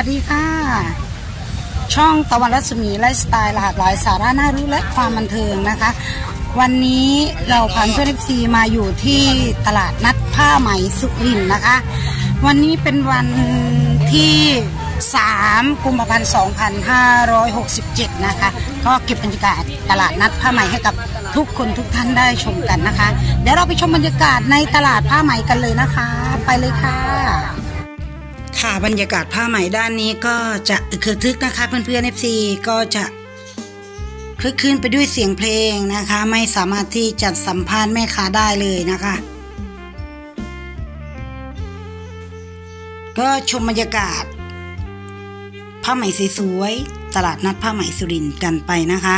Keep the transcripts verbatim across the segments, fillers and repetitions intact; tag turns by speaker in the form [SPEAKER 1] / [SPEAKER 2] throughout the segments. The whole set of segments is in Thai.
[SPEAKER 1] วัสดีค่ะช่องตะวันรัศมีไลฟ์สไตล์หลากหลายสาระน่ารู้และความบันเทิงนะคะวันนี้เราพันเพื่อนเอฟซีมาอยู่ที่ตลาดนัดผ้าไหมสุรินทร์นะคะวันนี้เป็นวันที่สามกุมภาพันธ์สองพันห้าร้อยหกสิบเจ็ดนะคะก็เก็บบรรยากาศตลาดนัดผ้าไหมให้กับทุกคนทุกท่านได้ชมกันนะคะเดี๋ยวเราไปชมบรรยากาศในตลาดผ้าไหมกันเลยนะคะไปเลยค่ะค่ะบรรยากาศผ้าไหมด้านนี้ก็จะคึกคึกนะคะเพื่อนๆ เอฟ ซี ก็จะคลึกคลื้นไปด้วยเสียงเพลงนะคะไม่สามารถที่จะสัมภาษณ์แม่ค้าได้เลยนะคะก็ชมบรรยากาศผ้าไหมสวยๆตลาดนัดผ้าไหมสุรินทร์กันไปนะคะ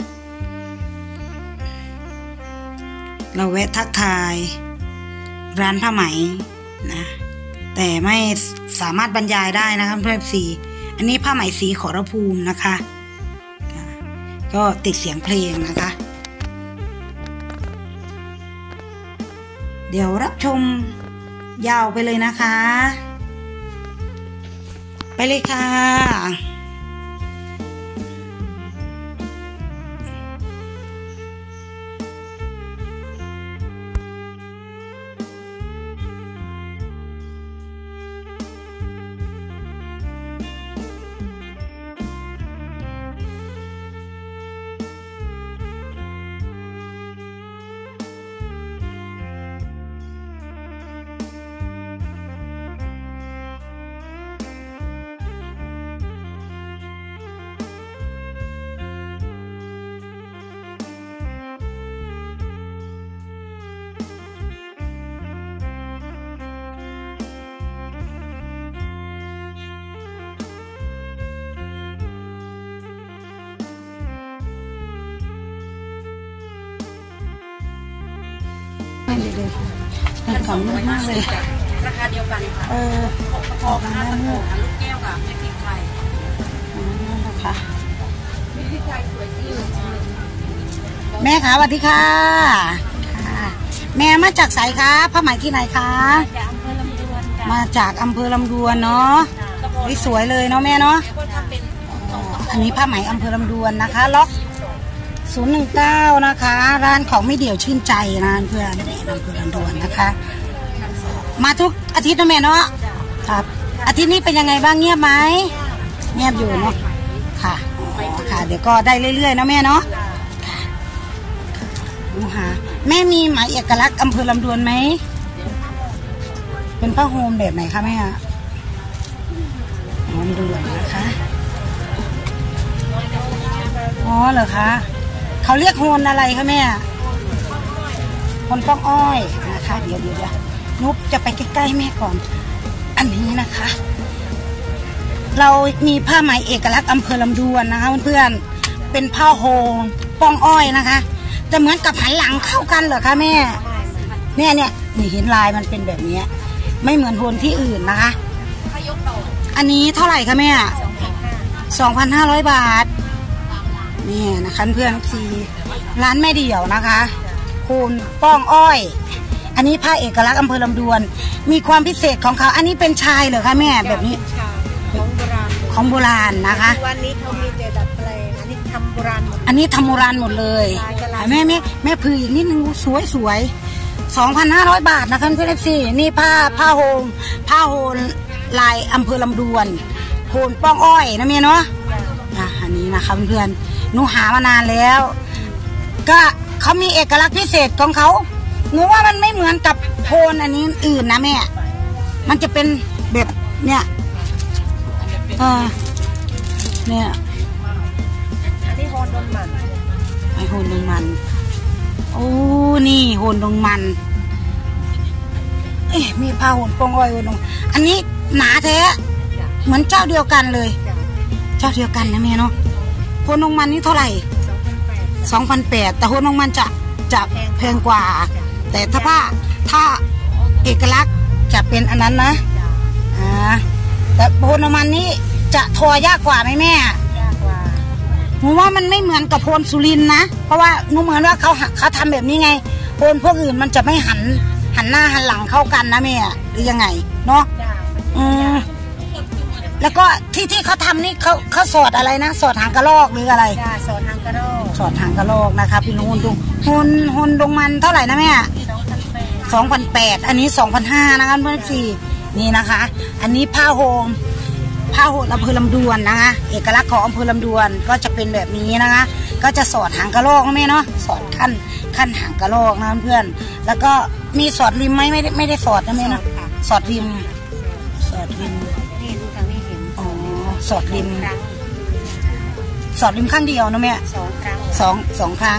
[SPEAKER 1] เราแวะทักทายร้านผ้าไหมนะแต่ไม่สามารถบรรยายได้นะคะเพื่อนๆ สีอันนี้ผ้าไหมสีขอรภูมินะคะก็ติดเสียงเพลงนะคะเดี๋ยวรับชมยาวไปเลยนะคะไปเลยค่ะเดี๋ยวๆมันของนุ่มมากเลยราคาเดียวกันค่ะเออออกมาแล้วลูกแก้วกับไม่พริกไทยนั่นนะคะพริกไทยสวยจริงแม่คะสวัสดีค่ะแม่มาจากไสคะผ้าไหมที่ไหนคะมาจากอำเภอลำดวนเนาะสวยเลยเนาะแม่เนาะอันนี้ผ้าไหมอำเภอลำดวนนะคะล็อกศูนย์หนึ่งเก้านะคะร้านของไม่เดี่ยวชื่นใจนะเพื่อนนี่นำเพื่อนด่วนนะคะมาทุกอาทิตย์นะแม่เนาะครับอาทิตย์นี้เป็นยังไงบ้างเงียบไหมเงียบอยู่เนาะค่ะค่ะเดี๋ยวก็ได้เรื่อยๆนะแม่เนาะดูหาแม่มีไหมเอกลักษณ์อำเภอลำดวนไหมเป็นผ้าโฮมแบบไหนคะแม่ลำดวนนะคะอ๋อเหรอคะเขาเรียกโฮนอะไรคะแม่โฮนป้องอ้อยนะคะเดี๋ยวเดี๋ยวนุ๊กจะไปใกล้ๆแม่ก่อนอันนี้นะคะเรามีผ้าไหมเอกลักษณ์อำเภอลำดวนนะคะเพื่อนๆเป็นผ้าโฮนป้องอ้อยนะคะจะเหมือนกับหันหลังเข้ากันเหรอคะแม่เนี่ยเนี่ยนี่เห็นลายมันเป็นแบบนี้ไม่เหมือนโฮนที่อื่นนะคะอันนี้เท่าไหร่คะแม่สองพันห้าร้อยบาทนี่นะคะเพื่อนซีร้านแม่เดี่ยวนะคะคูณป้องอ้อยอันนี้ผ้าเอกลักษณ์อำเภอลำดวนมีความพิเศษของเขาอันนี้เป็นชายเหรอคะแม่แบบนี้ของโบราณของโบราณนะคะวันนี้เขามีแต่ดัดแปลงอันนี้ทำโบราณหมดอันนี้ทำโบราณหมดเลยแม่แม่แม่พืออีกนิดนึงสวยสวยสองพันห้าร้อยบาทนะคะเพื่อนซีนี่ผ้าผ้าโฮมผ้าโฮมลายอำเภอลำดวนโฮมป้องอ้อยนะแม่เนาะอันนี้นะคะเพื่อนหนูหามานานแล้วก็เขามีเอกลักษณ์พิเศษของเขาหนูว่ามันไม่เหมือนกับโพนอันนี้อื่นนะแม่มันจะเป็นแบบเนี่ยเออเนี่ยอันนี้โฮนดงมันไอโฮนดงมันโอ้นี่โฮนดงมันเอ๊ะมีผ้าโฮนปองอ้อยโฮนดงอันนี้หนาแท้เหมือนเจ้าเดียวกันเลยเจ้าเดียวกันนะแม่เนาะโฮนดงมันนี่เท่าไหร่สองพันแปดแต่โฮนดงมันจะจะแพงกว่าแต่ถ้าผ้าถ้าเอกลักษณ์จะเป็นอันนั้นนะอ่าแต่โฮนดงมันนี้จะทอยากกว่าไหมแม่ยากกว่าหนูว่ามันไม่เหมือนกับโฮนสุรินทร์นะเพราะว่าหนูเหมือนว่าเขาเขาทำแบบนี้ไงโฮนพวกอื่นมันจะไม่หันหันหน้าหันหลังเข้ากันนะแม่หรือยังไงเนาะอืมแล้วก็ที่ที่เขาทำนี่เขาเขาสอดอะไรนะสอดหางกระรอกหรืออะไร
[SPEAKER 2] สอดหางกระรอก
[SPEAKER 1] สอดหางกระรอกนะคะพี่นุ่นดูฮุนฮุนดงมันเท่าไหร่นะแม่สองพันแปดอันนี้สองพันห้านะคะเพื่อนสี่นี่นะคะ อันนี้ผ้าโฮมผ้าโฮมอำเภอลำดวนนะคะเอกลักษณ์ของอำเภอลำดวนก็จะเป็นแบบนี้นะคะก็จะสอดหางกระรอกนะแม่เนาะสอดขั้นขั้นหางกระรอกนะเพื่อนแล้วก็มีสอดริมไหมไม่ได้ไม่ได้สอดนะแม่เนาะสอดริมสอดริม
[SPEAKER 2] นี่ดูทางนี้เห็น
[SPEAKER 1] อ๋อสอดริมสอดริมข้างเดียวนะแม่
[SPEAKER 2] สองครั้ง
[SPEAKER 1] สองสองครั้ง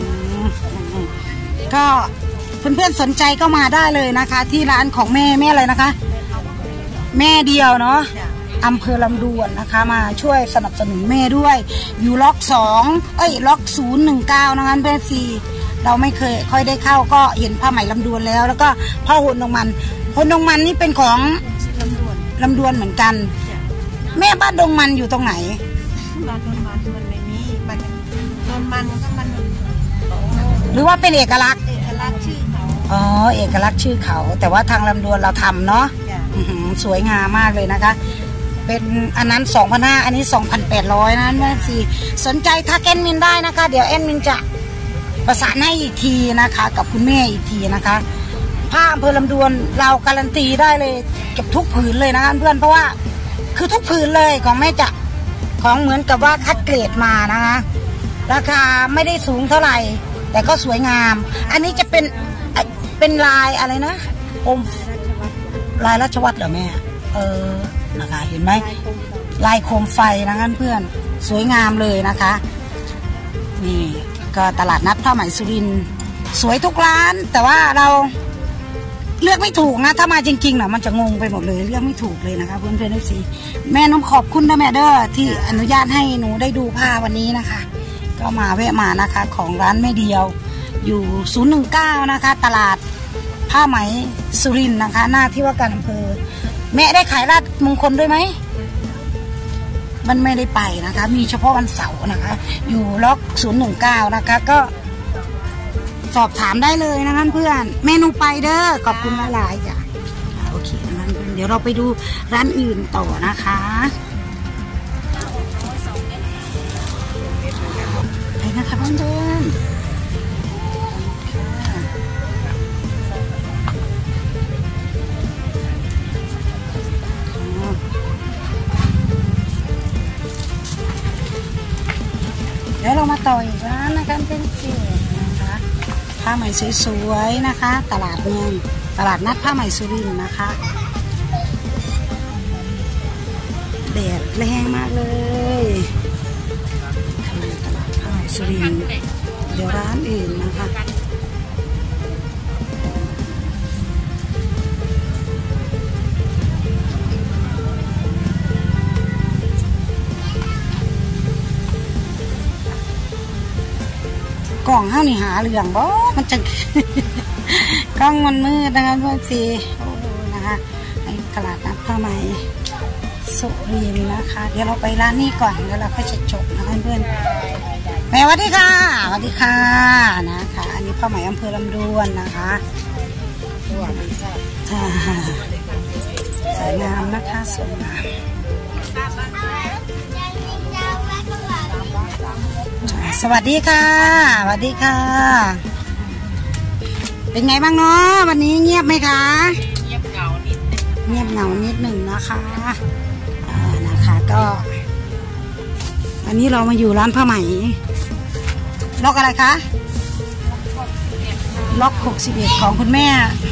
[SPEAKER 1] ก็เพื่อนๆสนใจก็มาได้เลยนะคะ ที่ร้านของแม่แม่อะไรนะคะแม่เดียวเนาะอำเภอลำดวนนะคะมาช่วยสนับสนุนแม่ด้วยอยู่ล็อกสองเอ้ยล็อกศูนย์หนึ่งเก้านะคะเพื่อนซีเราไม่เคยค่อยได้เข้าก็เห็นผ้าไหมลำดวนแล้วแล้วก็ผ้าห่มดงมันห่มดงมันนี่เป็นของลำดวนลำดวนเหมือนกันแม่บ้านดงมันอยู่ตรงไหน
[SPEAKER 2] บ้านดงมันมันไม่มีบ้านดงมันก็มัน
[SPEAKER 1] หรือว่าเป็นเอกลักษณ์
[SPEAKER 2] เอกลักษณ์ชื่อเขา
[SPEAKER 1] อ๋อเอกลักษณ์ชื่อเขาแต่ว่าทางลำดวนเราทำเนาะสวยงามมากเลยนะคะเป็นอันนั้น สองพันห้าร้อย อันนี้ สองพันแปดร้อย นะแม่ซีสนใจทักแอดมินได้นะคะเดี๋ยวแอดมินจะประสานให้อีกทีนะคะกับคุณแม่อีกทีนะคะผ้าอำเภอลำดวนเราการันตีได้เลยเก็บทุกผืนเลยนะคะเพื่อนเพราะว่าคือทุกผืนเลยของแม่จะของเหมือนกับว่าคัดเกรดมานะคะราคาไม่ได้สูงเท่าไหร่แต่ก็สวยงามอันนี้จะเป็นเป็นลายอะไรนะอมลายราชวัตรเหรอแม่เออนะคะเห็นไหมลายโคมไฟนะคะเพื่อนสวยงามเลยนะคะนี่ก็ตลาดนัดผ้าไหมสุรินทร์สวยทุกร้านแต่ว่าเราเลือกไม่ถูกนะถ้ามาจริงๆนะมันจะงงไปหมดเลยเลือกไม่ถูกเลยนะคะเพื่อนเพื่อนเอฟซีแม่น้องขอบคุณนะแม่เด้อที่อนุญาตให้หนูได้ดูผ้าวันนี้นะคะก็มาแวะมานะคะของร้านแม่เดียวอยู่ศูนย์หนึ่งเก้านะคะตลาดผ้าไหมสุรินทร์นะคะหน้าที่ว่าการอำเภอแม่ได้ขายราชมงคลด้วยไหมมันไม่ได้ไปนะคะมีเฉพาะวันเสาร์นะคะอยู่ล็อกศูนย์หนึ่งเก้านะคะก็สอบถามได้เลยนะคะเพื่อนเมนูไปเด้อขอบคุณหลายๆจ้ะโอเคนะคะเดี๋ยวเราไปดูร้านอื่นต่อนะคะไปนะคะเพื่อนเดี๋ยวเรามาต่ออีกร้านนะคะเป็นสินะคะผ้าไหมสวยๆนะคะตลาดเมืองตลาดนัดผ้าไหมสุรินทร์นะคะแดดแรงมากเลยตลาดผ้าไหมสุรินทร์เดี๋ยวร้านอื่นนะคะกล่องห้านี่หาเหลืองบ่มันจะ กล้องมันมืดนะคะเพื่อนซีโอ้นะคะในตลาดนัดผ้าไหมสุรินทร์นะคะเดี๋ยวเราไปร้านนี้ก่อนแล้วเราค่อยจะจบนะคะเพื่อนแม่สวัสดีค่ะสวัสดีค่ะนะคะอันนี้ผ้าไหมอำเภอลำดวนนะคะสวยสวยงามนะคะสวยงามสวัสดีค่ะสวัสดีค่ะเป็นไงบ้างเนาะวันนี้เงียบไหมคะเงียบเหงานิดเงียบเหงานิดหนึ่งนะคะอ่านะคะก็อันนี้เรามาอยู่ร้านผ้าไหมล็อกอะไรคะล็อกหกสิบเอ็ดของคุณแม่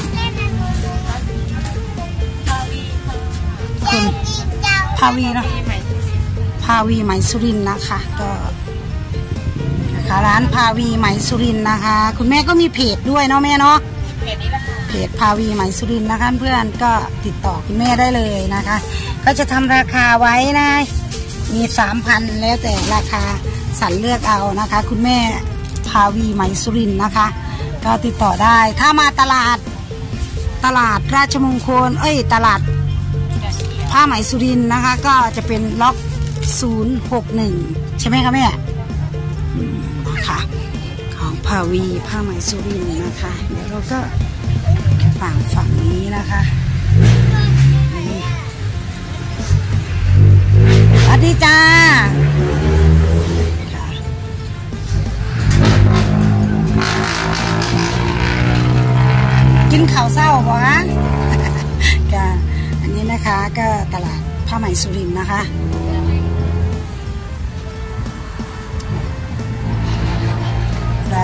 [SPEAKER 1] คุณภาวีเนาะภาวีไหมสุรินทร์นะคะก็ร้านภาวีไหมสุรินทร์นะคะคุณแม่ก็มีเพจด้วยเนาะแม่เนาะเพจภาวีไหมสุรินทร์นะคะเพื่อนก็ติดต่อคุณแม่ได้เลยนะคะก็จะทำราคาไว้นะมีสามพันแล้วแต่ราคาสั่นเลือกเอานะคะคุณแม่ภาวีไหมสุรินทร์นะคะก็ติดต่อได้ถ้ามาตลาดตลาดราชมงคลเอ้ยตลาดผ้าไหมสุรินทร์นะคะก็จะเป็นล็อกศูนย์หกหนึ่งใช่ไหมคะแม่ของภาวีผ้าไหมสุรินทร์นะคะเดี๋ยวเราก็ฝั่งฝั่งนี้นะคะดีจ้ากินข้าวเศร้าบ่ฮะก็อันนี้นะคะก็ตลาดผ้าไหมสุรินทร์นะคะเรา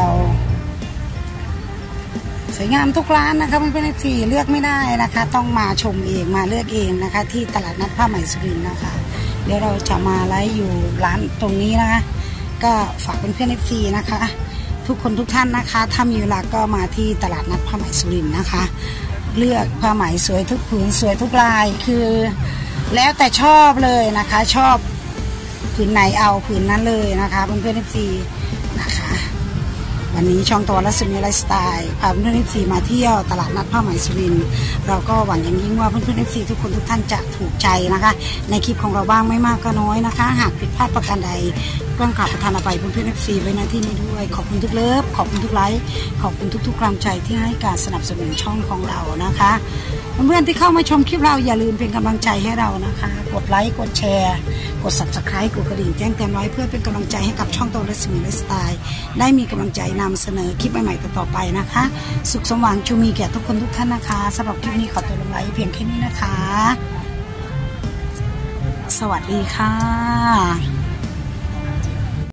[SPEAKER 1] สวยงามทุกร้านนะคะมันเป็นที่เลือกไม่ได้นะคะต้องมาชมเองมาเลือกเองนะคะที่ตลาดนัดผ้าไหมสุรินทร์นะคะเดี๋ยวเราจะมาไลฟ์อยู่ร้านตรงนี้นะคะก็ฝากเพื่อนๆ เอฟ ซี นะคะทุกคนทุกท่านนะคะถ้ามีเวลาก็มาที่ตลาดนัดผ้าไหมสุรินทร์นะคะเลือกผ้าไหมสวยทุกผืนสวยทุกลายคือแล้วแต่ชอบเลยนะคะชอบผืนไหนเอาผืนนั้นเลยนะคะเพื่อนๆ เอฟ ซี นะคะวันนี้ช่องตัวรัศมีไลฟ์สไตล์พาเพื่อนๆ เอฟ ซี มาเที่ยวตลาดนัดผ้าไหมสุรินทร์เราก็หวังอย่างยิ่งว่าเพื่อนๆ เอฟ ซี ทุกคนทุกท่านจะถูกใจนะคะในคลิปของเราบ้างไม่มากก็น้อยนะคะหากผิดพลาดประการใดก็กราบประทานอภัยเพื่อนๆ เอฟ ซี ไว้ณที่นี้ด้วยขอบคุณทุกเลิฟขอบคุณทุกไลค์ขอบคุณทุกๆกำลังใจที่ให้การสนับสนุนช่องของเรานะคะเพื่อนๆที่เข้ามาชมคลิปเราอย่าลืมเป็นกำลังใจให้เรานะคะกดไลค์กดแชร์กด ซับสไครบ์ กดกระดิ่งแจ้งเตือนไว้เพื่อเป็นกำลังใจให้กับช่องโตรัศมีไลฟ์สไตล์ได้มีกำลังใจนำเสนอคลิปใหม่ๆต่อไปนะคะสุขสมหวังชูมีแก่ทุกคนทุกท่านนะคะสำหรับคลิปนี้ขอตัวลงไลฟ์เพียงแค่นี้นะคะสวัสดีค่ะ